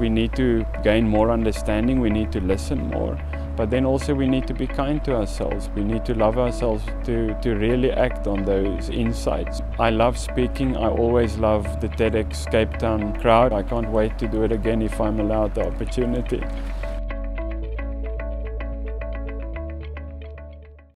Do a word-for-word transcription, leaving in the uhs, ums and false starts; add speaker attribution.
Speaker 1: we need to gain more understanding, we need to listen more. But then also we need to be kind to ourselves. We need to love ourselves to, to really act on those insights. I love speaking. I always love the TEDxCapeTown crowd. I can't wait to do it again if I'm allowed the opportunity.